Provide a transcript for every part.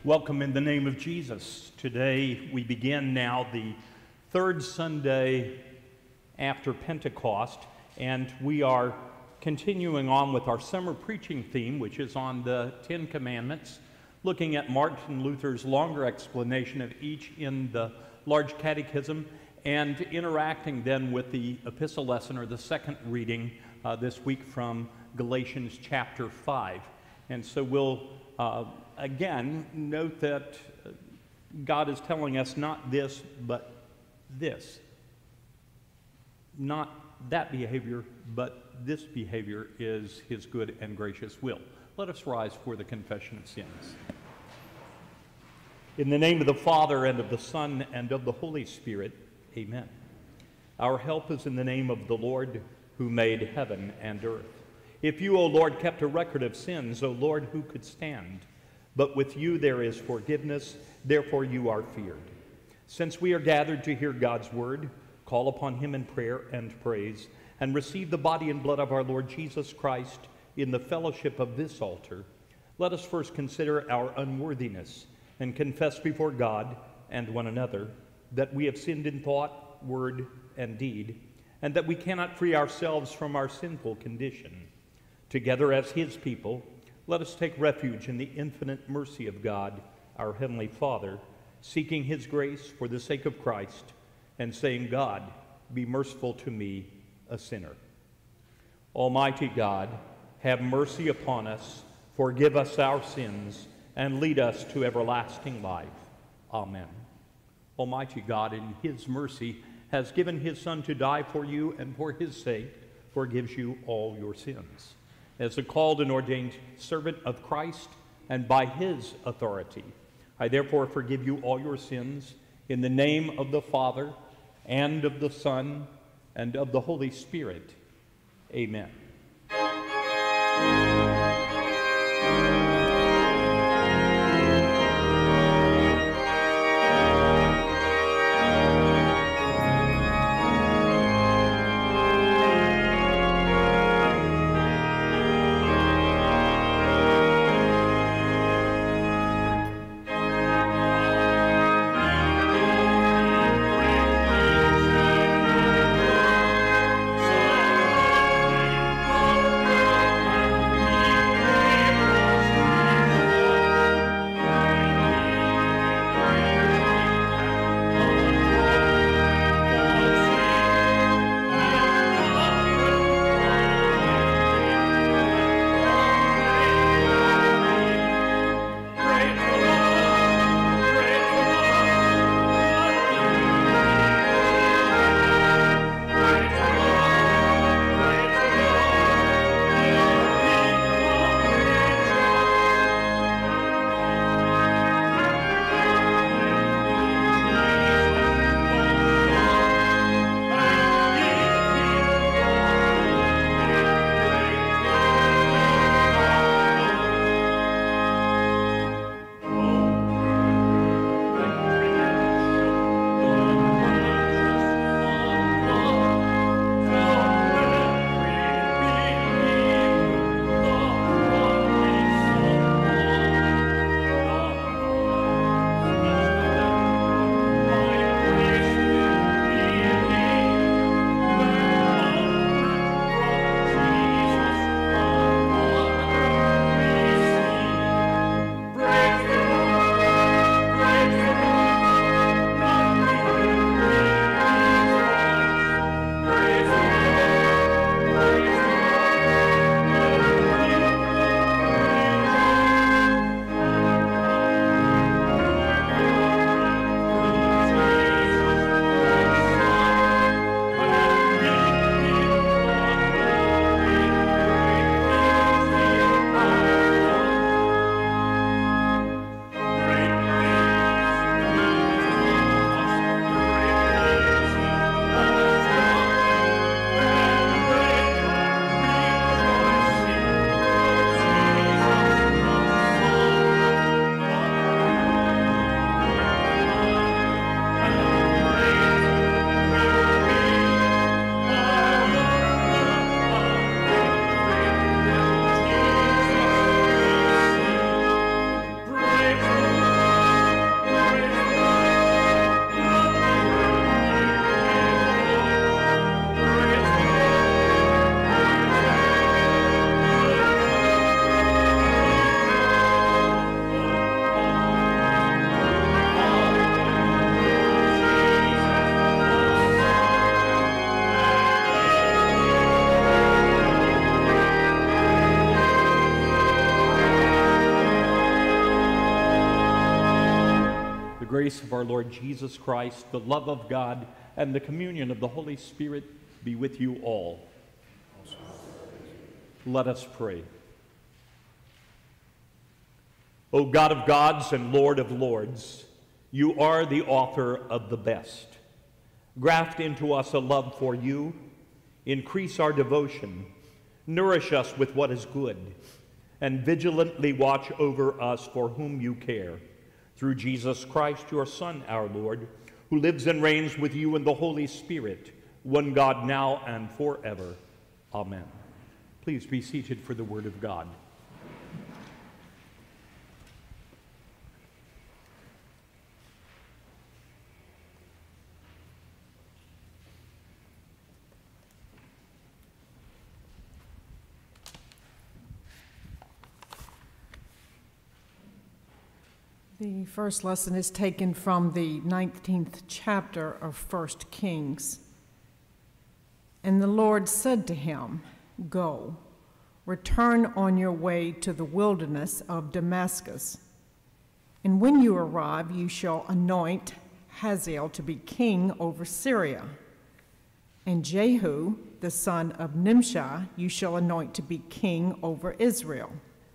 Welcome in the name of Jesus. Today we begin now the third Sunday after Pentecost, and we are continuing on with our summer preaching theme, which is on the Ten Commandments, looking at Martin Luther's longer explanation of each in the large catechism, and interacting then with the epistle lesson, or the second reading this week from Galatians chapter 5. And so we'll again note that God is telling us not this, but this. Not that behavior, but this behavior is his good and gracious will. Let us rise for the confession of sins. In the name of the Father, and of the Son, and of the Holy Spirit, amen. Our help is in the name of the Lord, who made heaven and earth. If you, O Lord, kept a record of sins, O Lord, who could stand? But with you there is forgiveness, therefore you are feared. Since we are gathered to hear God's word, call upon him in prayer and praise, and receive the body and blood of our Lord Jesus Christ in the fellowship of this altar. Let us first consider our unworthiness and confess before God and one another that we have sinned in thought, word, and deed, and that we cannot free ourselves from our sinful condition. Together as his people, let us take refuge in the infinite mercy of God, our Heavenly Father, seeking his grace for the sake of Christ, and saying, God, be merciful to me, a sinner. Almighty God, have mercy upon us, forgive us our sins, and lead us to everlasting life. Amen. Almighty God, in his mercy, has given his Son to die for you, and for his sake forgives you all your sins. As a called and ordained servant of Christ, and by his authority, I therefore forgive you all your sins in the name of the Father, and of the Son, and of the Holy Spirit. Amen. grace of our Lord Jesus Christ, the love of God, and the communion of the Holy Spirit be with you all. Let us pray. O God of gods and Lord of lords, you are the author of the best. Graft into us a love for you, increase our devotion, nourish us with what is good, and vigilantly watch over us for whom you care. Through Jesus Christ, your Son, our Lord, who lives and reigns with you in the Holy Spirit, one God now and forever. Amen. Please be seated for the word of God. The first lesson is taken from the 19th chapter of 1 Kings. And the Lord said to him, "Go, return on your way to the wilderness of Damascus. And when you arrive, you shall anoint Hazael to be king over Syria. And Jehu, the son of Nimshi, you shall anoint to be king over Israel.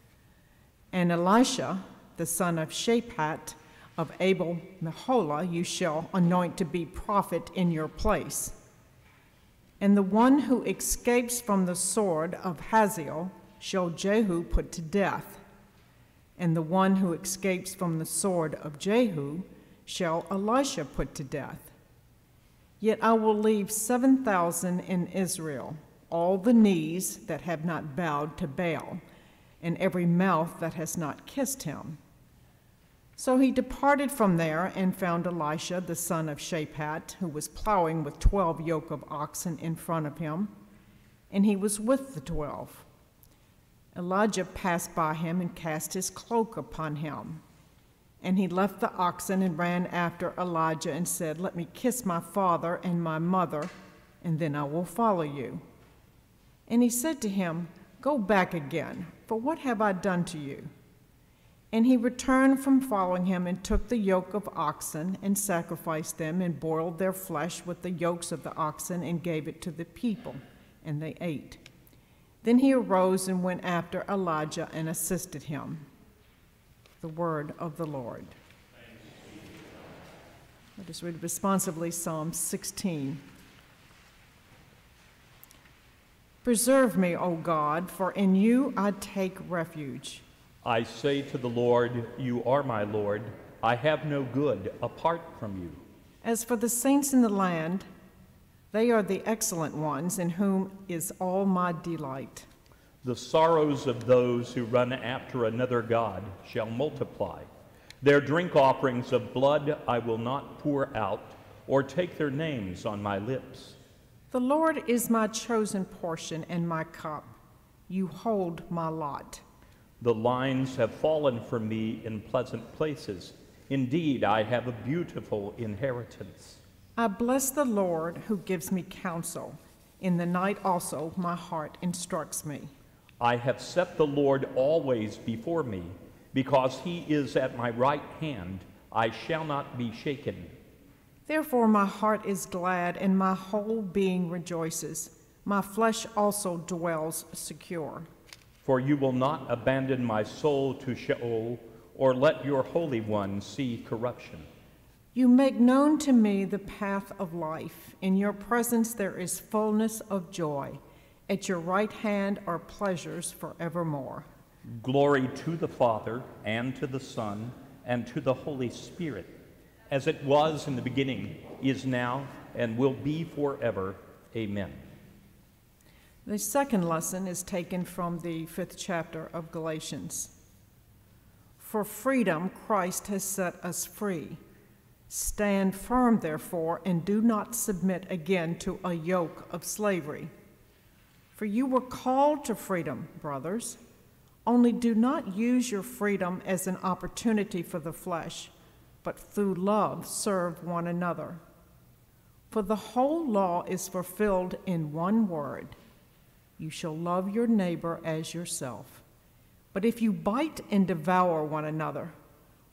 And Elisha, the son of Shaphat of Abel-Meholah, you shall anoint to be prophet in your place. And the one who escapes from the sword of Hazael shall Jehu put to death. And the one who escapes from the sword of Jehu shall Elisha put to death. Yet I will leave 7,000 in Israel, all the knees that have not bowed to Baal, and every mouth that has not kissed him." So he departed from there and found Elisha, the son of Shaphat, who was plowing with 12 yoke of oxen in front of him, and he was with the 12. Elijah passed by him and cast his cloak upon him. And he left the oxen and ran after Elijah and said, "Let me kiss my father and my mother, and then I will follow you." And he said to him, "Go back again, for what have I done to you?" And he returned from following him and took the yoke of oxen and sacrificed them and boiled their flesh with the yokes of the oxen and gave it to the people, and they ate. Then he arose and went after Elijah and assisted him. The word of the Lord. Let us read responsively Psalm 16. Preserve me, O God, for in you I take refuge. I say to the Lord, you are my Lord. I have no good apart from you. As for the saints in the land, they are the excellent ones in whom is all my delight. The sorrows of those who run after another God shall multiply. Their drink offerings of blood I will not pour out, or take their names on my lips. The Lord is my chosen portion and my cup. You hold my lot. The lines have fallen for me in pleasant places. Indeed, I have a beautiful inheritance. I bless the Lord who gives me counsel. In the night also my heart instructs me. I have set the Lord always before me. Because he is at my right hand, I shall not be shaken. Therefore my heart is glad and my whole being rejoices. My flesh also dwells secure. For you will not abandon my soul to Sheol, or let your Holy One see corruption. You make known to me the path of life. In your presence there is fullness of joy. At your right hand are pleasures forevermore. Glory to the Father, and to the Son, and to the Holy Spirit, as it was in the beginning, is now, and will be forever. Amen. The second lesson is taken from the 5th chapter of Galatians. For freedom Christ has set us free. Stand firm, therefore, and do not submit again to a yoke of slavery. For you were called to freedom, brothers. Only do not use your freedom as an opportunity for the flesh, but through love serve one another. For the whole law is fulfilled in one word: you shall love your neighbor as yourself. But if you bite and devour one another,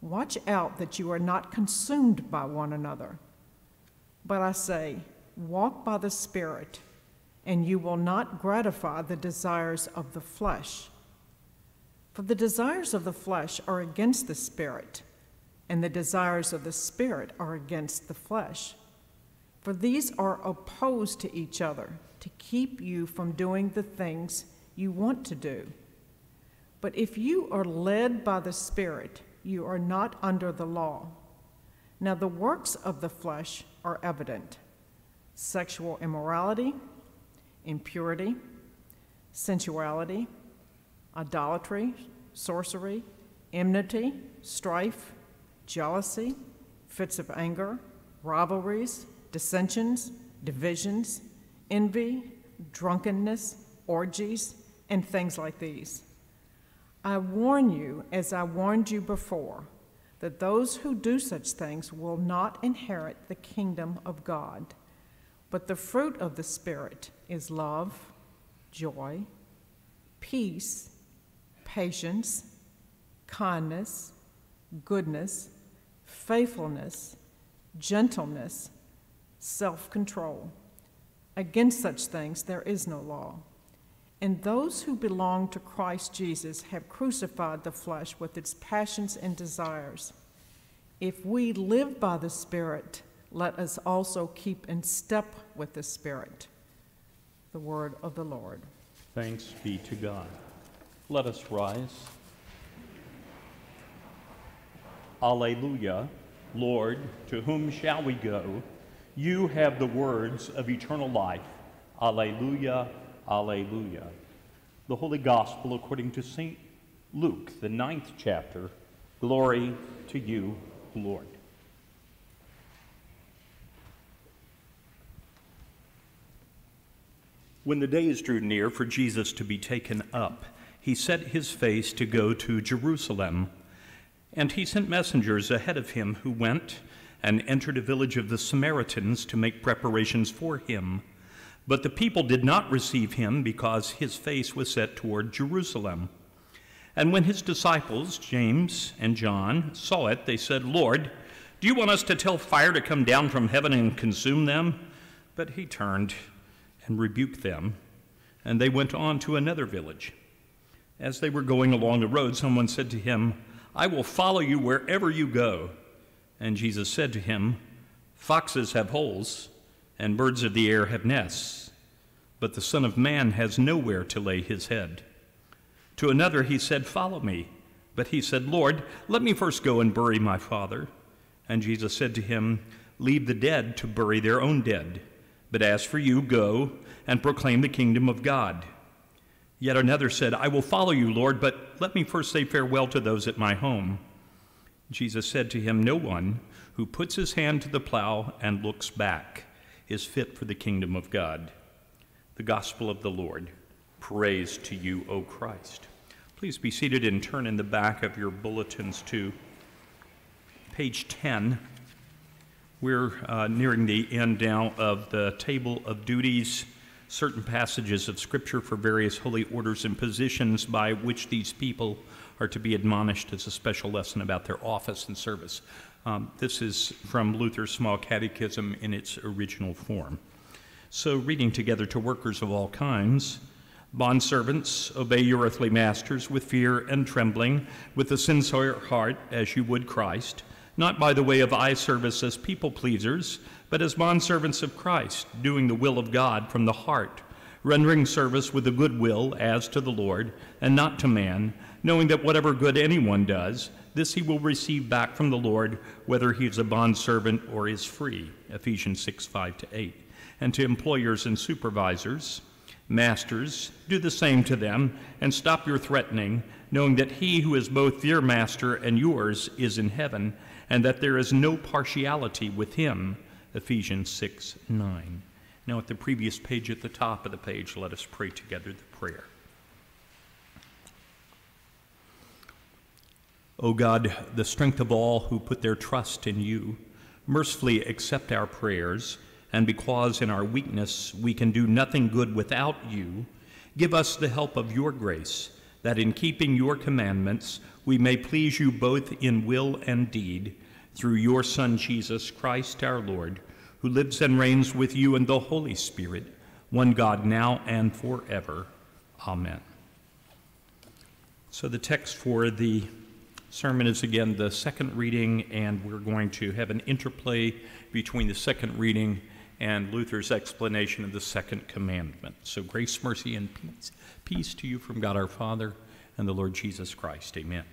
Watch out that you are not consumed by one another. But I say, walk by the Spirit, and you will not gratify the desires of the flesh. For the desires of the flesh are against the Spirit, and the desires of the Spirit are against the flesh. For these are opposed to each other, to keep you from doing the things you want to do. But if you are led by the Spirit, you are not under the law. Now the works of the flesh are evident: sexual immorality, impurity, sensuality, idolatry, sorcery, enmity, strife, jealousy, fits of anger, rivalries, dissensions, divisions, envy, drunkenness, orgies, and things like these. I warn you, as I warned you before, that those who do such things will not inherit the kingdom of God. But the fruit of the Spirit is love, joy, peace, patience, kindness, goodness, faithfulness, gentleness, self-control. Against such things there is no law. And those who belong to Christ Jesus have crucified the flesh with its passions and desires. If we live by the Spirit, let us also keep in step with the Spirit. The word of the Lord. Thanks be to God. Let us rise. Alleluia. Lord, to whom shall we go? You have the words of eternal life. Alleluia. Alleluia. The Holy Gospel according to St. Luke, the 9th chapter. Glory to you, Lord. When the days drew near for Jesus to be taken up, he set his face to go to Jerusalem. And he sent messengers ahead of him who went and entered a village of the Samaritans to make preparations for him. But the people did not receive him because his face was set toward Jerusalem. And when his disciples, James and John, saw it, they said, "Lord, do you want us to tell fire to come down from heaven and consume them?" But he turned and rebuked them, and they went on to another village. As they were going along the road, someone said to him, "I will follow you wherever you go." And Jesus said to him, "Foxes have holes, and birds of the air have nests, but the Son of Man has nowhere to lay his head." To another he said, "Follow me." But he said, "Lord, let me first go and bury my father." And Jesus said to him, "Leave the dead to bury their own dead. But as for you, go and proclaim the kingdom of God." Yet another said, "I will follow you, Lord, but let me first say farewell to those at my home." Jesus said to him, "No one who puts his hand to the plow and looks back is fit for the kingdom of God." The gospel of the Lord. Praise to you, O Christ. Please be seated and turn in the back of your bulletins to page 10. We're nearing the end now of the table of duties, certain passages of Scripture for various holy orders and positions by which these people are to be admonished as a special lesson about their office and service. This is from Luther's Small Catechism in its original form. So, reading together to workers of all kinds, bondservants, obey your earthly masters with fear and trembling, with a sincere heart, as you would Christ, not by the way of eye service as people pleasers, but as bondservants of Christ, doing the will of God from the heart, rendering service with a good will as to the Lord, and not to man, knowing that whatever good anyone does, this he will receive back from the Lord, whether he is a bondservant or is free. Ephesians 6:5-8. And to employers and supervisors, masters, do the same to them, and stop your threatening, knowing that he who is both your master and yours is in heaven, and that there is no partiality with him. Ephesians 6:9. Now at the previous page at the top of the page, let us pray together the prayer. O God, the strength of all who put their trust in you, mercifully accept our prayers, and because in our weakness we can do nothing good without you, give us the help of your grace, that in keeping your commandments we may please you both in will and deed, through your Son Jesus Christ our Lord, who lives and reigns with you in the Holy Spirit, one God, now and forever. Amen. So the text for the sermon is again the second reading, and we're going to have an interplay between the second reading and Luther's explanation of the second commandment. So grace, mercy, and peace to you from God our Father and the Lord Jesus Christ. Amen.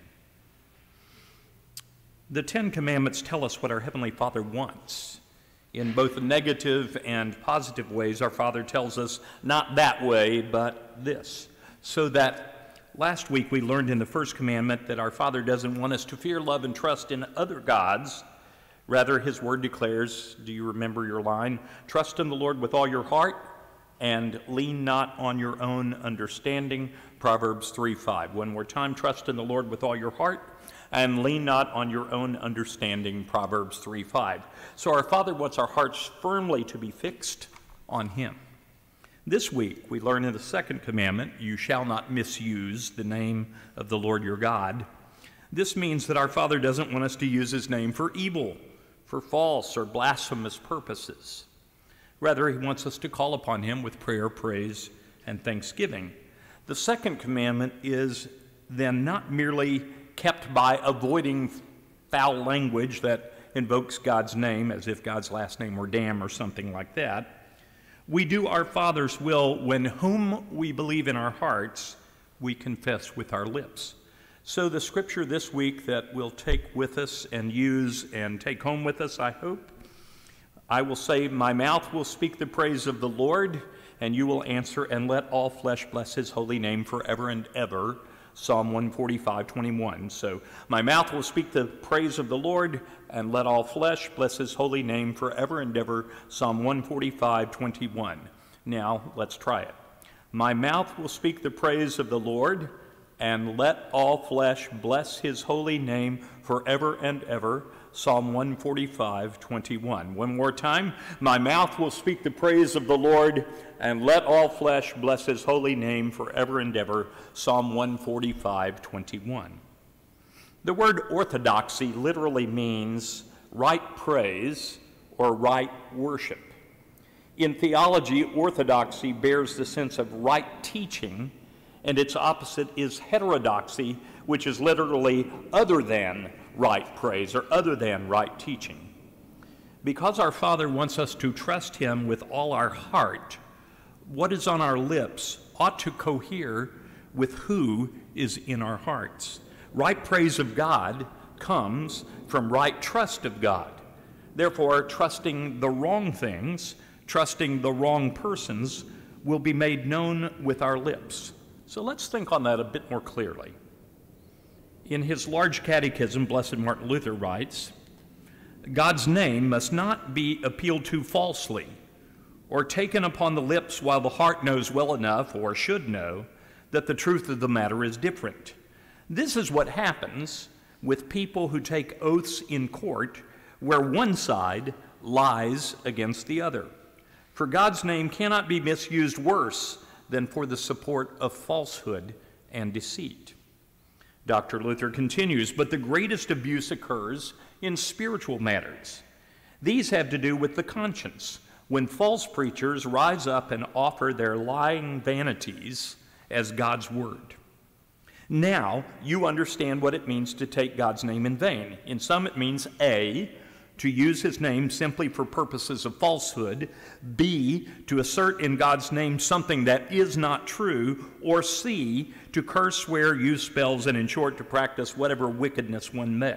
The Ten Commandments tell us what our Heavenly Father wants. In both negative and positive ways, our Father tells us not that way, but this. So that last week we learned in the first commandment that our Father doesn't want us to fear, love, and trust in other gods. Rather, his word declares, do you remember your line? Trust in the Lord with all your heart and lean not on your own understanding. Proverbs 3:5. One more time, trust in the Lord with all your heart and lean not on your own understanding. Proverbs 3:5. So our Father wants our hearts firmly to be fixed on him. This week, we learn in the second commandment, you shall not misuse the name of the Lord your God. This means that our Father doesn't want us to use his name for evil, for false or blasphemous purposes. Rather, he wants us to call upon him with prayer, praise, and thanksgiving. The second commandment is then not merely kept by avoiding foul language that invokes God's name, as if God's last name were damn or something like that. We do our Father's will when whom we believe in our hearts, we confess with our lips. So the scripture this week that we'll take with us and use and take home with us, I hope, I will say, my mouth will speak the praise of the Lord, and you will answer, and let all flesh bless his holy name forever and ever. Psalm 145:21. So my mouth will speak the praise of the Lord, and let all flesh bless his holy name forever and ever. Psalm 145:21. Now let's try it. My mouth will speak the praise of the Lord, and let all flesh bless his holy name forever and ever. Psalm 145:21. One more time. My mouth will speak the praise of the Lord, and let all flesh bless his holy name forever and ever. Psalm 145:21. The word orthodoxy literally means right praise or right worship. In theology, orthodoxy bears the sense of right teaching, and its opposite is heterodoxy, which is literally other than right praise or other than right teaching. Because our Father wants us to trust him with all our heart, what is on our lips ought to cohere with who is in our hearts. Right praise of God comes from right trust of God. Therefore, trusting the wrong things, trusting the wrong persons, will be made known with our lips. So let's think on that a bit more clearly. In his large catechism, Blessed Martin Luther writes, God's name must not be appealed to falsely or taken upon the lips while the heart knows well enough, or should know, that the truth of the matter is different. This is what happens with people who take oaths in court where one side lies against the other. For God's name cannot be misused worse than for the support of falsehood and deceit. Dr. Luther continues, but the greatest abuse occurs in spiritual matters. These have to do with the conscience, when false preachers rise up and offer their lying vanities as God's word. Now, you understand what it means to take God's name in vain. In some, it means A, to use his name simply for purposes of falsehood, B, to assert in God's name something that is not true, or C, to curse, swear, use spells, and in short, to practice whatever wickedness one may.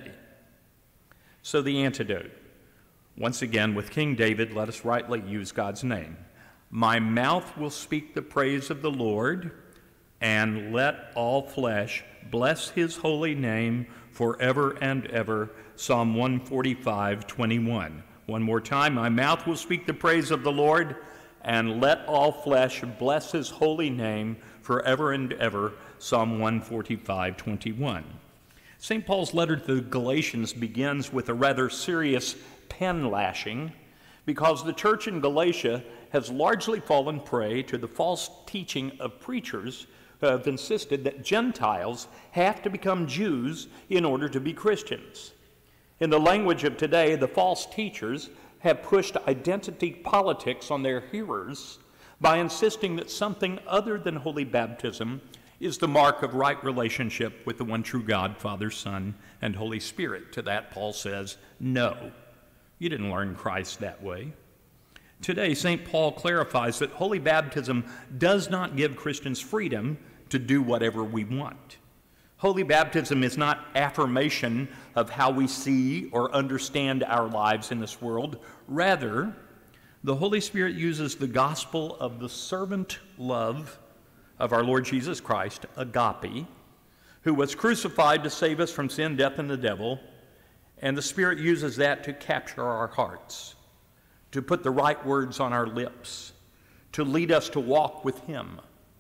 So the antidote. Once again, with King David, let us rightly use God's name. My mouth will speak the praise of the Lord, and let all flesh bless his holy name forever and ever. Psalm 145:21. One more time. My mouth will speak the praise of the Lord, and let all flesh bless his holy name forever and ever. Psalm 145:21. St. Paul's letter to the Galatians begins with a rather serious pen lashing, because the church in Galatia has largely fallen prey to the false teaching of preachers have insisted that Gentiles have to become Jews in order to be Christians. In the language of today, the false teachers have pushed identity politics on their hearers by insisting that something other than holy baptism is the mark of right relationship with the one true God, Father, Son, and Holy Spirit. To that, Paul says, no, you didn't learn Christ that way. Today, St. Paul clarifies that holy baptism does not give Christians freedom to do whatever we want. Holy baptism is not affirmation of how we see or understand our lives in this world. Rather, the Holy Spirit uses the gospel of the servant love of our Lord Jesus Christ, agape, who was crucified to save us from sin, death, and the devil, and the Spirit uses that to capture our hearts, to put the right words on our lips, to lead us to walk with Him.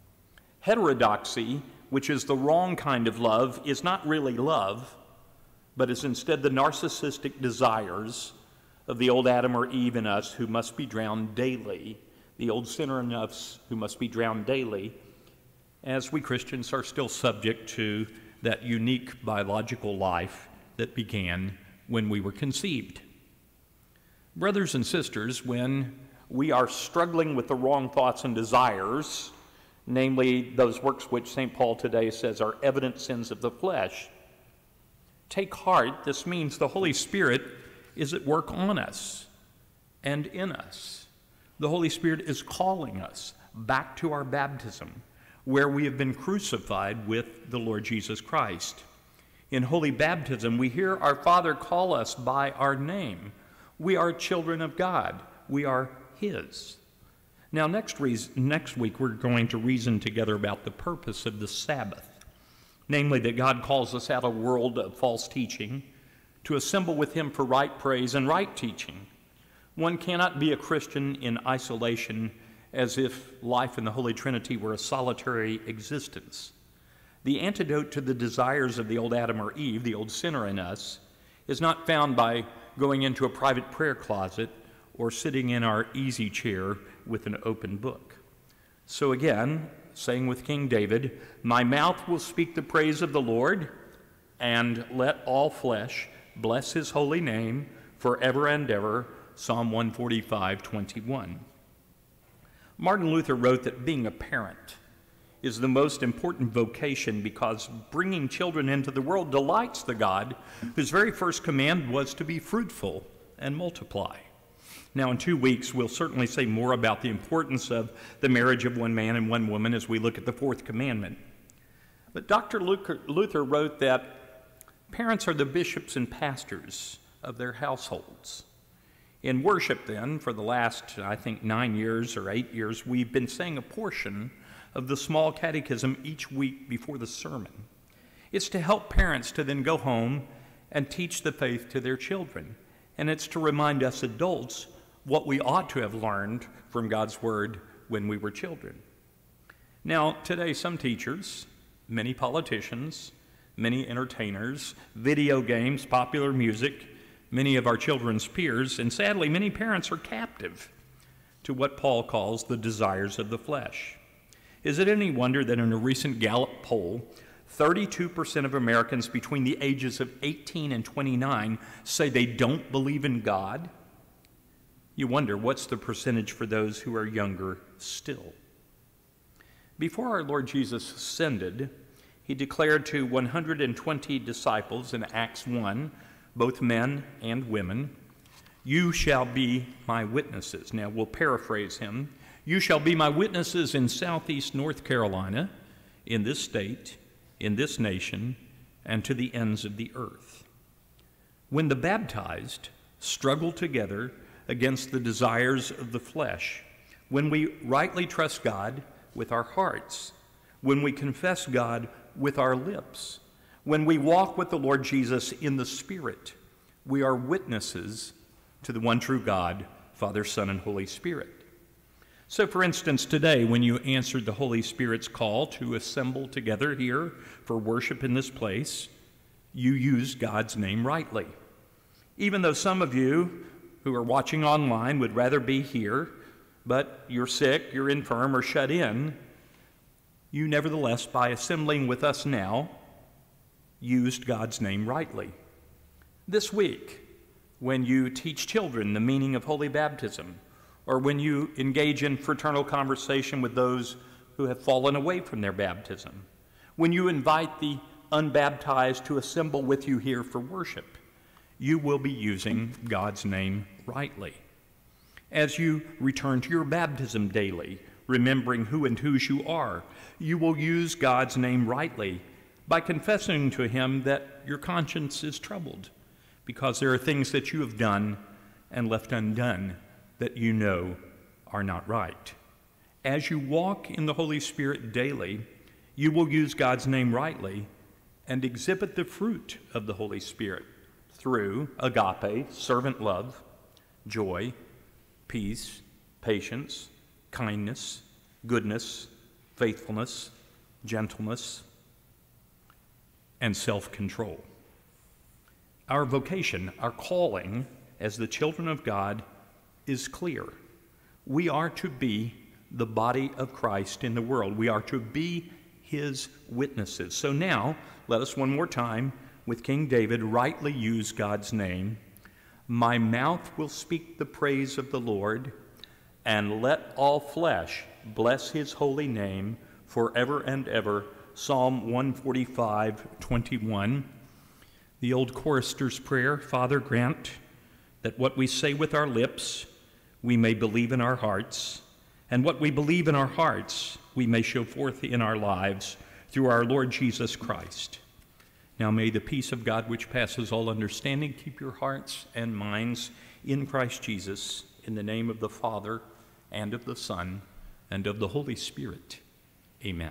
Heterodoxy, which is the wrong kind of love, is not really love, but is instead the narcissistic desires of the old Adam or Eve in us who must be drowned daily, the old sinner in us who must be drowned daily, as we Christians are still subject to that unique biological life that began when we were conceived. Brothers and sisters, when we are struggling with the wrong thoughts and desires, namely those works which St. Paul today says are evident sins of the flesh, take heart. This means the Holy Spirit is at work on us and in us. The Holy Spirit is calling us back to our baptism, where we have been crucified with the Lord Jesus Christ. In holy baptism, we hear our Father call us by our name. We are children of God. We are His. Now, next week, we're going to reason together about the purpose of the Sabbath, namely that God calls us out of a world of false teaching to assemble with Him for right praise and right teaching. One cannot be a Christian in isolation as if life in the Holy Trinity were a solitary existence. The antidote to the desires of the old Adam or Eve, the old sinner in us, is not found by going into a private prayer closet or sitting in our easy chair with an open book. So again, saying with King David, "My mouth will speak the praise of the Lord, and let all flesh bless His holy name forever and ever," Psalm 145:21. Martin Luther wrote that being a parent is the most important vocation because bringing children into the world delights the God whose very first command was to be fruitful and multiply. Now, in 2 weeks, we'll certainly say more about the importance of the marriage of one man and one woman as we look at the fourth commandment. But Dr. Luther wrote that parents are the bishops and pastors of their households. In worship, then, for the last, I think, 9 years or 8 years, we've been saying a portion of the small catechism each week before the sermon. It's to help parents to then go home and teach the faith to their children. And it's to remind us adults what we ought to have learned from God's Word when we were children. Now, today, some teachers, many politicians, many entertainers, video games, popular music, many of our children's peers, and sadly, many parents are captive to what Paul calls the desires of the flesh. Is it any wonder that in a recent Gallup poll, 32% of Americans between the ages of 18 and 29 say they don't believe in God? You wonder, what's the percentage for those who are younger still? Before our Lord Jesus ascended, He declared to 120 disciples in Acts 1, both men and women, "You shall be my witnesses." Now, we'll paraphrase Him. "You shall be my witnesses in southeast North Carolina, in this state, in this nation, and to the ends of the earth." When the baptized struggle together against the desires of the flesh, when we rightly trust God with our hearts, when we confess God with our lips, when we walk with the Lord Jesus in the Spirit, we are witnesses to the one true God, Father, Son, and Holy Spirit. So, for instance, today, when you answered the Holy Spirit's call to assemble together here for worship in this place, you used God's name rightly. Even though some of you who are watching online would rather be here, but you're sick, you're infirm, or shut in, you nevertheless, by assembling with us now, used God's name rightly. This week, when you teach children the meaning of holy baptism, or when you engage in fraternal conversation with those who have fallen away from their baptism, when you invite the unbaptized to assemble with you here for worship, you will be using God's name rightly. As you return to your baptism daily, remembering who and whose you are, you will use God's name rightly by confessing to him that your conscience is troubled because there are things that you have done and left undone that you know are not right. As you walk in the Holy Spirit daily, you will use God's name rightly and exhibit the fruit of the Holy Spirit through agape, servant love, joy, peace, patience, kindness, goodness, faithfulness, gentleness, and self-control. Our vocation, our calling as the children of God is clear. We are to be the body of Christ in the world. We are to be his witnesses. So now, let us one more time, with King David, rightly use God's name. My mouth will speak the praise of the Lord, and let all flesh bless his holy name forever and ever. Psalm 145:21. The old chorister's prayer, Father, grant that what we say with our lips we may believe in our hearts, and what we believe in our hearts we may show forth in our lives through our Lord Jesus Christ. Now may the peace of God, which passes all understanding, keep your hearts and minds in Christ Jesus, in the name of the Father, and of the Son, and of the Holy Spirit. Amen.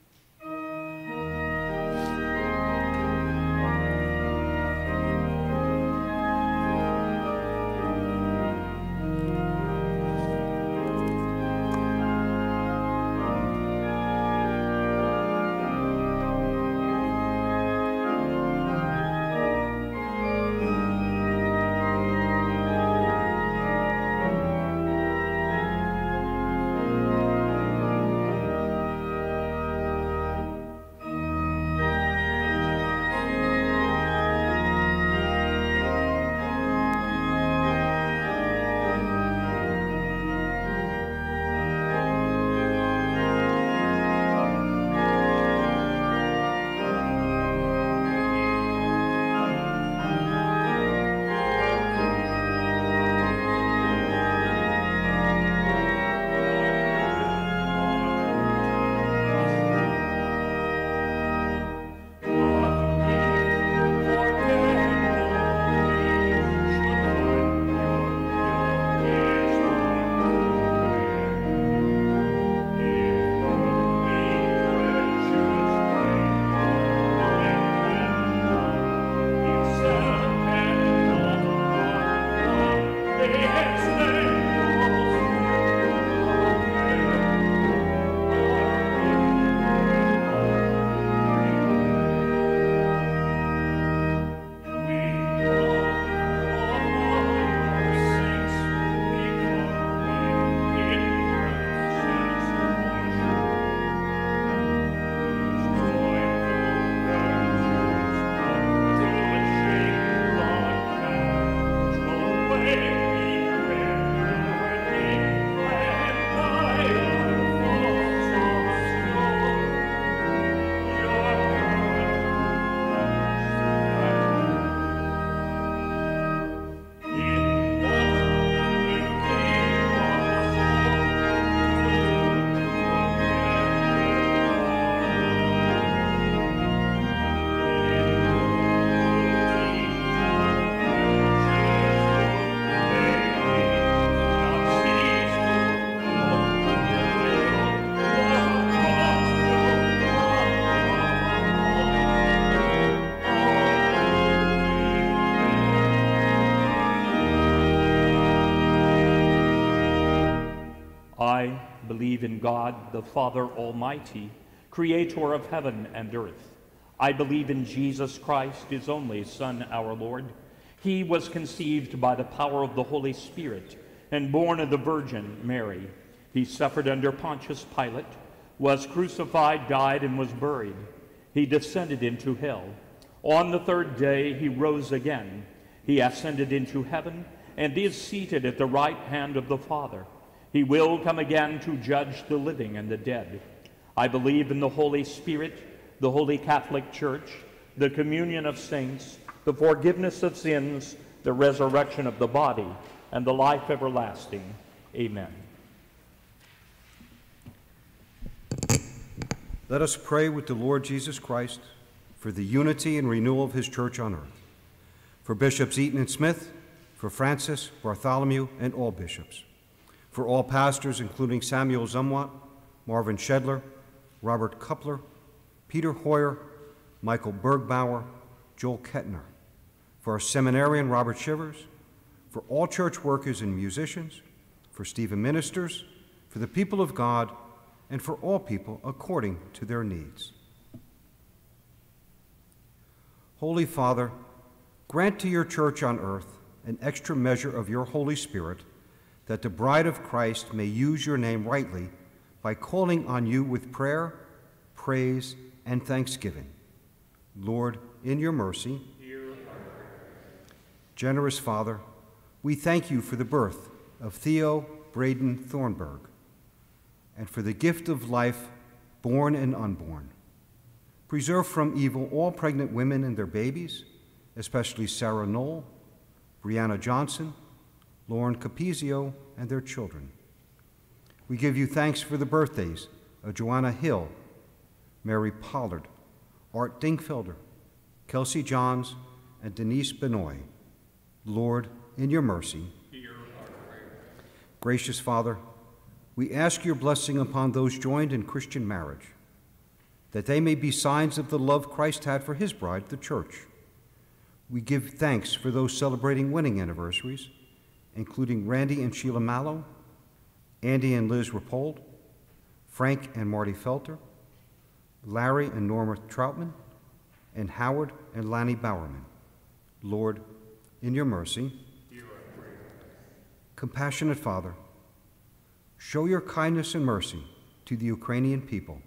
I believe in God, the Father Almighty, creator of heaven and earth. I believe in Jesus Christ, his only Son, our Lord. He was conceived by the power of the Holy Spirit and born of the Virgin Mary. He suffered under Pontius Pilate, was crucified, died, and was buried. He descended into hell. On the third day he rose again. He ascended into heaven and is seated at the right hand of the Father. He will come again to judge the living and the dead. I believe in the Holy Spirit, the Holy Catholic Church, the communion of saints, the forgiveness of sins, the resurrection of the body, and the life everlasting. Amen. Let us pray with the Lord Jesus Christ for the unity and renewal of his church on earth, for Bishops Eaton and Smith, for Francis, Bartholomew, and all bishops, for all pastors, including Samuel Zumwalt, Marvin Shedler, Robert Kupler, Peter Hoyer, Michael Bergbauer, Joel Kettner, for our seminarian Robert Shivers, for all church workers and musicians, for Stephen ministers, for the people of God, and for all people according to their needs. Holy Father, grant to your church on earth an extra measure of your Holy Spirit, that the bride of Christ may use your name rightly by calling on you with prayer, praise, and thanksgiving. Lord, in your mercy, generous Father, we thank you for the birth of Theo Braden Thornburg and for the gift of life, born and unborn. Preserve from evil all pregnant women and their babies, especially Sarah Knoll, Brianna Johnson, Lauren Capizio, and their children. We give you thanks for the birthdays of Joanna Hill, Mary Pollard, Art Dingfelder, Kelsey Johns, and Denise Benoit. Lord, in your mercy, hear our prayer. Gracious Father, we ask your blessing upon those joined in Christian marriage, that they may be signs of the love Christ had for his bride, the church. We give thanks for those celebrating wedding anniversaries, including Randy and Sheila Mallow, Andy and Liz Rappold, Frank and Marty Felter, Larry and Norma Troutman, and Howard and Lanny Bowerman. Lord, in your mercy, hear our prayer. Compassionate Father, show your kindness and mercy to the Ukrainian people,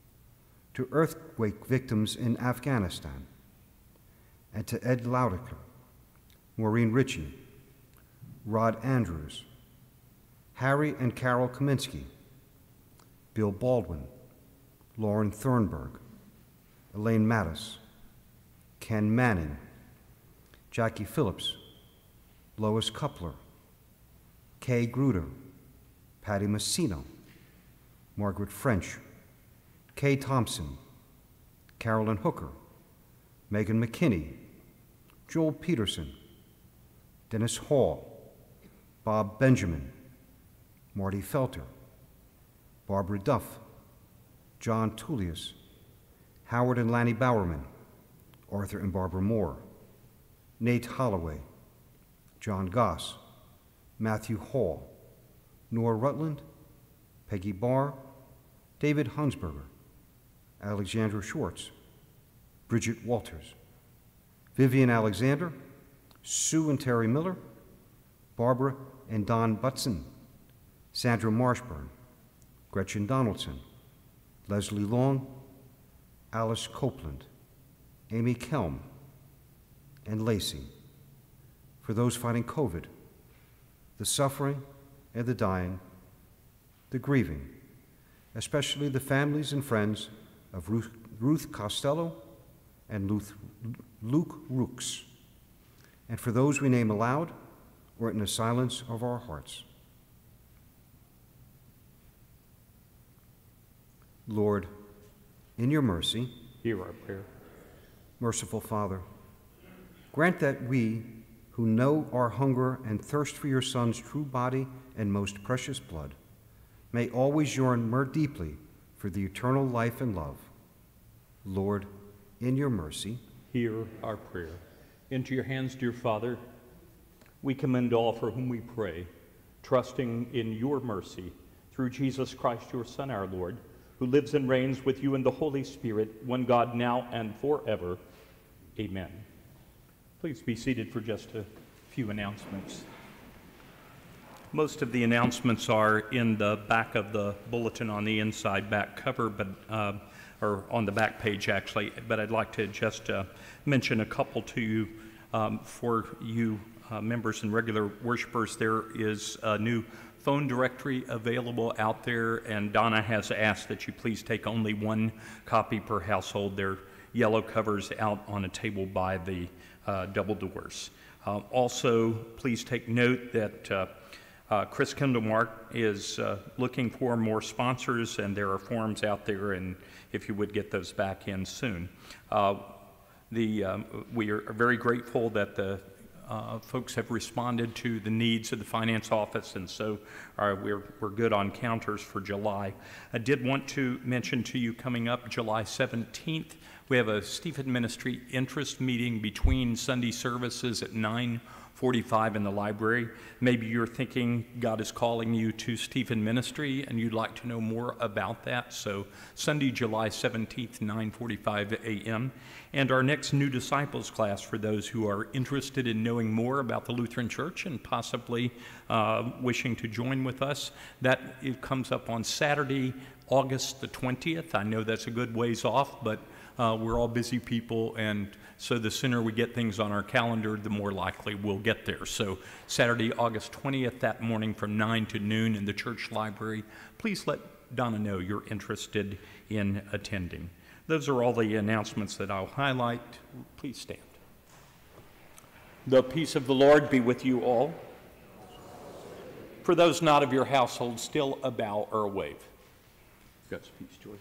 to earthquake victims in Afghanistan, and to Ed Laudiker, Maureen Ritchie, Rod Andrews, Harry and Carol Kaminsky, Bill Baldwin, Lauren Thornburg, Elaine Mattis, Ken Manning, Jackie Phillips, Lois Kupler, Kay Gruder, Patty Messino, Margaret French, Kay Thompson, Carolyn Hooker, Megan McKinney, Joel Peterson, Dennis Hall, Bob Benjamin, Marty Felter, Barbara Duff, John Tullius, Howard and Lanny Bowerman, Arthur and Barbara Moore, Nate Holloway, John Goss, Matthew Hall, Nora Rutland, Peggy Barr, David Hunsberger, Alexandra Schwartz, Bridget Walters, Vivian Alexander, Sue and Terry Miller, Barbara and Don Butson, Sandra Marshburn, Gretchen Donaldson, Leslie Long, Alice Copeland, Amy Kelm, and Lacey. For those fighting COVID, the suffering and the dying, the grieving, especially the families and friends of Ruth Costello and Luke Rooks, and for those we name aloud or in the silence of our hearts. Lord, in your mercy, hear our prayer. Merciful Father, grant that we, who know our hunger and thirst for your Son's true body and most precious blood, may always yearn more deeply for the eternal life and love. Lord, in your mercy, hear our prayer. Into your hands, dear Father, we commend all for whom we pray, trusting in your mercy, through Jesus Christ, your Son, our Lord, who lives and reigns with you in the Holy Spirit, one God, now and forever. Amen. Please be seated for just a few announcements. Most of the announcements are in the back of the bulletin on the inside back cover, but or on the back page actually, but I'd like to just mention a couple to you. For you members and regular worshipers, there is a new phone directory available out there, and Donna has asked that you please take only one copy per household. They're yellow covers out on a table by the double doors. Also, please take note that Chris Kindlemark is looking for more sponsors, and there are forms out there, and if you would get those back in soon. We are very grateful that the folks have responded to the needs of the finance office, and so we're good on counters for July. I did want to mention to you, coming up July 17th, we have a Stephen Ministry interest meeting between Sunday services at 9:45 in the library. Maybe you're thinking God is calling you to Stephen Ministry and you'd like to know more about that. So Sunday, July 17th, 9:45 a.m. And our next New Disciples class for those who are interested in knowing more about the Lutheran Church and possibly wishing to join with us. It comes up on Saturday, August the 20th. I know that's a good ways off, but we're all busy people, and so the sooner we get things on our calendar, the more likely we'll get there. So Saturday, August 20th, that morning from 9 to noon in the church library. Please let Donna know you're interested in attending. Those are all the announcements that I'll highlight. Please stand. The peace of the Lord be with you all. For those not of your household, still a bow or a wave. God's peace, George.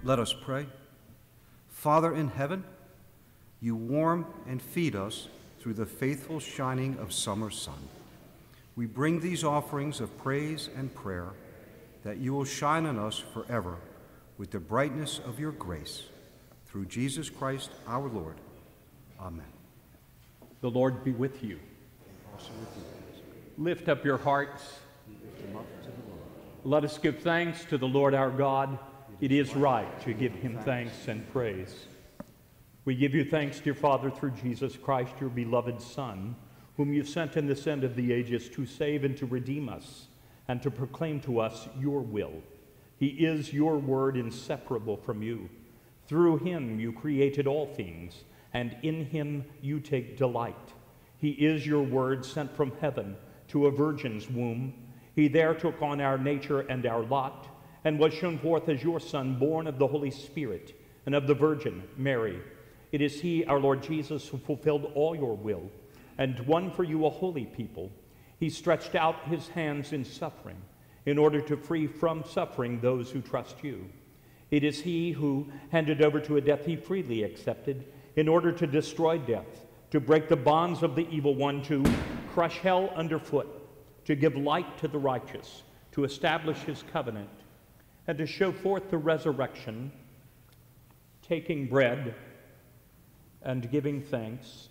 Let us pray. Father in heaven, you warm and feed us through the faithful shining of summer sun. We bring these offerings of praise and prayer that you will shine on us forever with the brightness of your grace. Through Jesus Christ our Lord. Amen. The Lord be with you. Also with you. Lift up your hearts. Lift them up to the Lord. Let us give thanks to the Lord our God. It is right to give him thanks and praise. We give you thanks, dear Father, through Jesus Christ, your beloved Son, whom you sent in this end of the ages to save and to redeem us, and to proclaim to us your will. He is your word inseparable from you. Through him you created all things, and in him you take delight. He is your word sent from heaven to a virgin's womb. He there took on our nature and our lot, and was shown forth as your Son, born of the Holy Spirit and of the Virgin Mary. It is he, our Lord Jesus, who fulfilled all your will, and won for you a holy people. He stretched out his hands in suffering, in order to free from suffering those who trust you. It is he who handed over to a death he freely accepted, in order to destroy death, to break the bonds of the evil one, to crush hell underfoot, to give light to the righteous, to establish his covenant, and to show forth the resurrection, taking bread and giving thanks.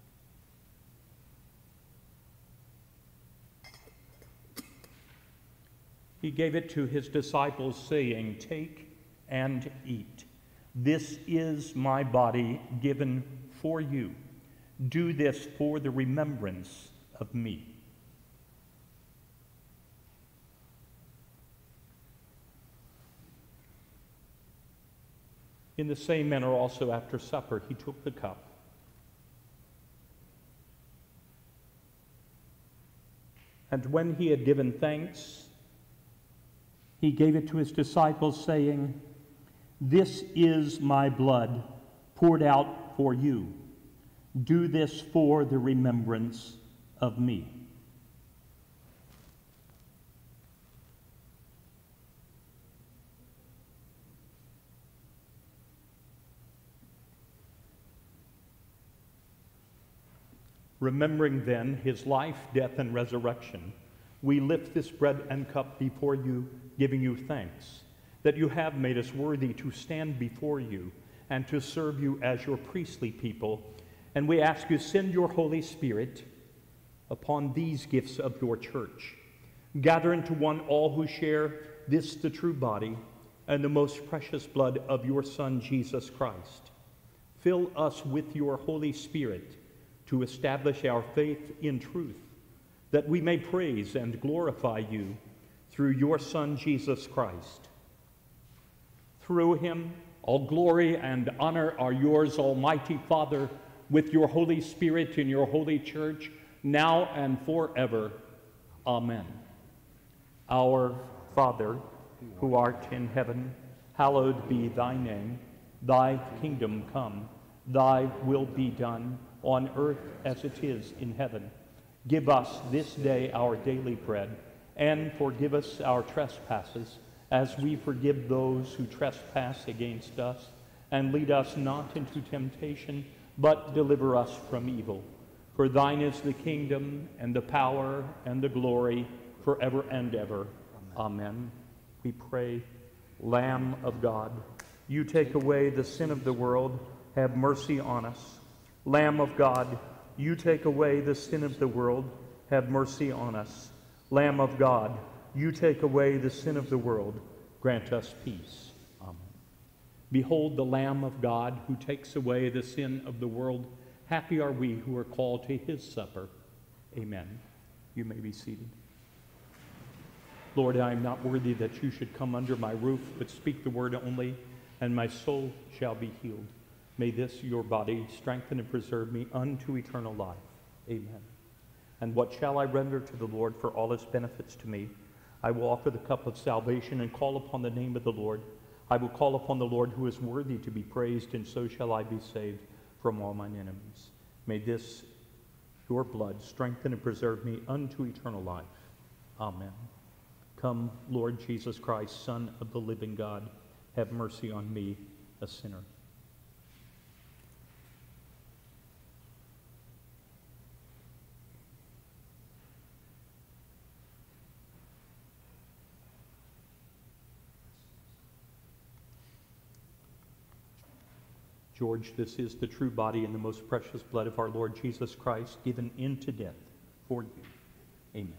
He gave it to his disciples, saying, "Take and eat. This is my body given for you. Do this for the remembrance of me." In the same manner also after supper he took the cup. And when he had given thanks, he gave it to his disciples, saying, "This is my blood poured out for you. Do this for the remembrance of me." Remembering then his life, death, and resurrection, we lift this bread and cup before you, giving you thanks, that you have made us worthy to stand before you and to serve you as your priestly people. And we ask you, send your Holy Spirit upon these gifts of your church. Gather into one all who share this, the true body, and the most precious blood of your Son, Jesus Christ. Fill us with your Holy Spirit to establish our faith in truth, that we may praise and glorify you through your Son, Jesus Christ. Through him, all glory and honor are yours, Almighty Father, with your Holy Spirit in your holy church, now and forever. Amen. Our Father, who art in heaven, hallowed be thy name. Thy kingdom come, thy will be done, on earth as it is in heaven. Give us this day our daily bread, and forgive us our trespasses, as we forgive those who trespass against us. And lead us not into temptation, but deliver us from evil. For thine is the kingdom, and the power, and the glory, forever and ever. Amen. We pray, Lamb of God, you take away the sin of the world, have mercy on us. Lamb of God, you take away the sin of the world, have mercy on us. Lamb of God, you take away the sin of the world, grant us peace. Amen. Behold the Lamb of God who takes away the sin of the world. Happy are we who are called to his supper. Amen. You may be seated. Lord, I am not worthy that you should come under my roof, but speak the word only, and my soul shall be healed. May this, your body, strengthen and preserve me unto eternal life. Amen. And what shall I render to the Lord for all his benefits to me? I will offer the cup of salvation and call upon the name of the Lord. I will call upon the Lord who is worthy to be praised, and so shall I be saved from all mine enemies. May this, your blood, strengthen and preserve me unto eternal life. Amen. Come, Lord Jesus Christ, Son of the living God, have mercy on me, a sinner. George, this is the true body and the most precious blood of our Lord Jesus Christ, given into death for you. Amen.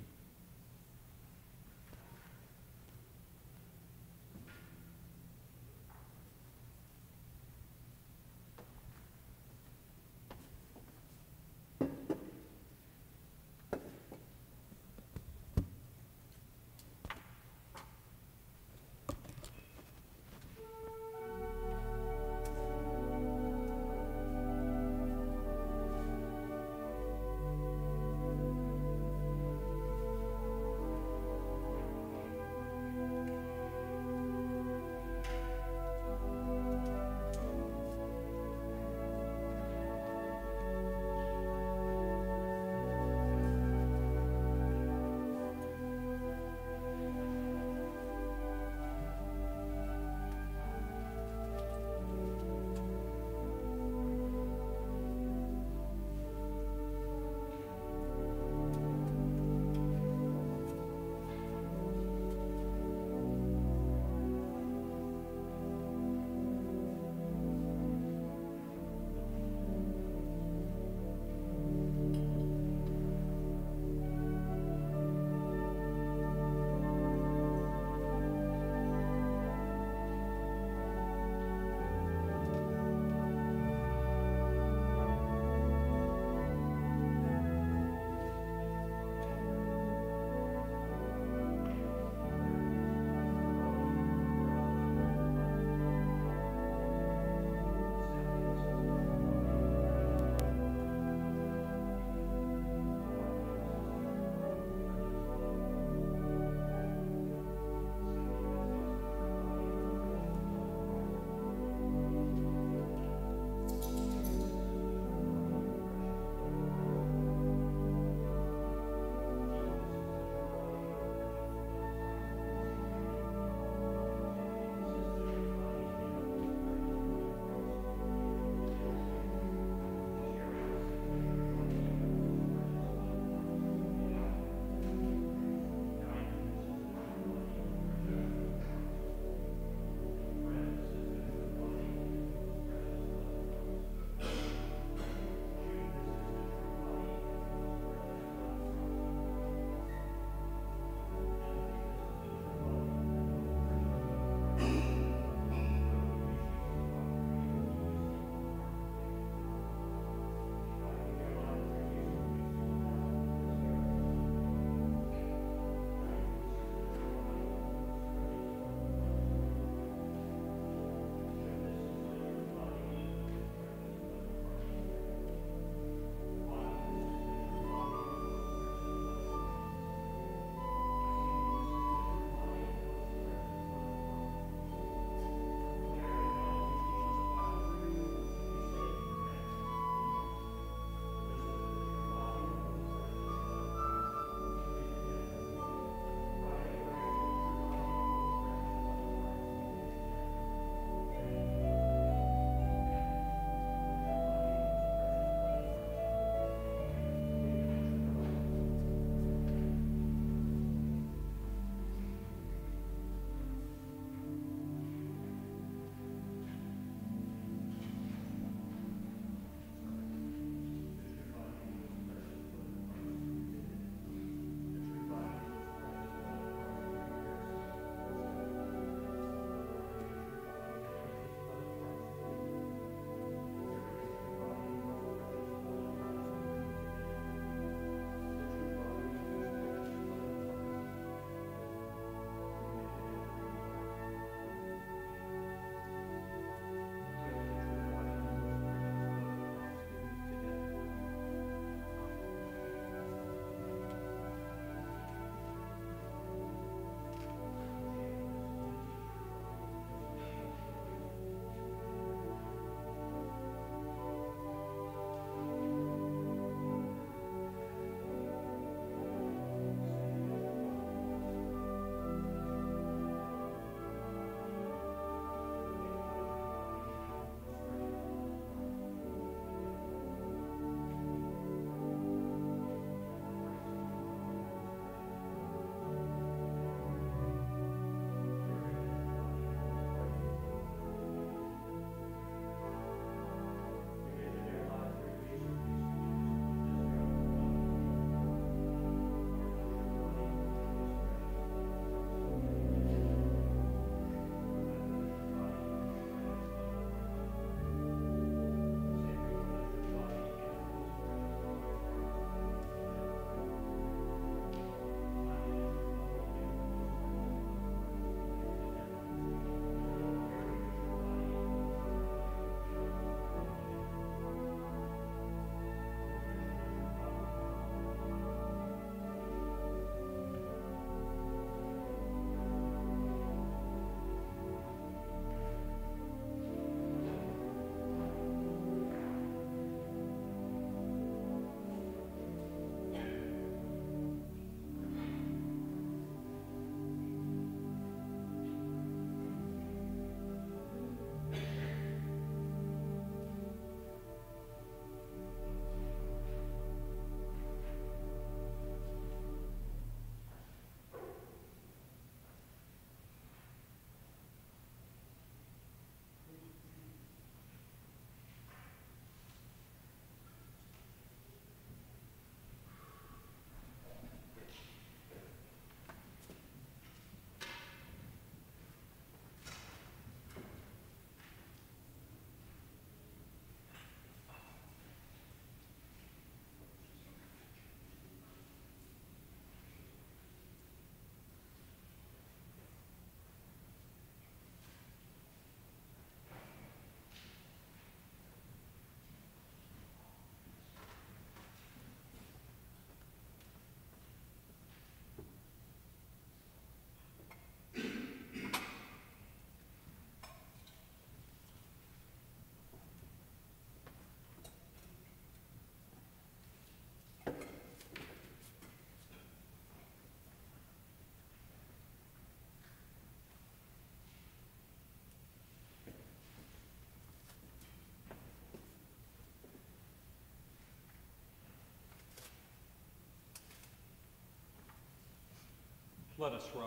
Let us rise.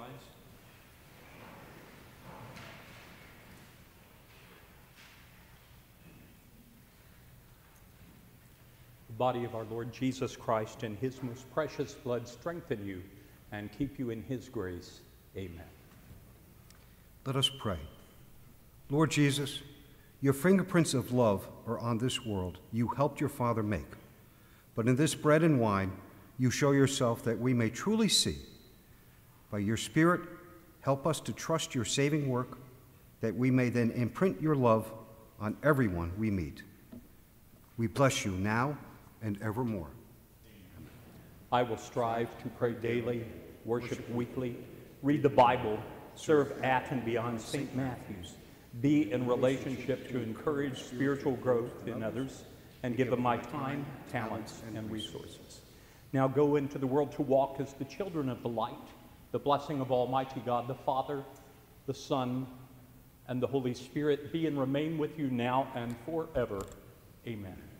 The body of our Lord Jesus Christ and his most precious blood strengthen you and keep you in his grace. Amen. Let us pray. Lord Jesus, your fingerprints of love are on this world you helped your Father make. But in this bread and wine, you show yourself that we may truly see. By your Spirit, help us to trust your saving work, that we may then imprint your love on everyone we meet. We bless you now and evermore. I will strive to pray daily, worship weekly, read the Bible, serve at and beyond St. Matthew's, be in relationship to encourage spiritual growth in others, and give them my time, talents, and resources. Now go into the world to walk as the children of the light. The blessing of Almighty God, the Father, the Son, and the Holy Spirit be and remain with you now and forever. Amen.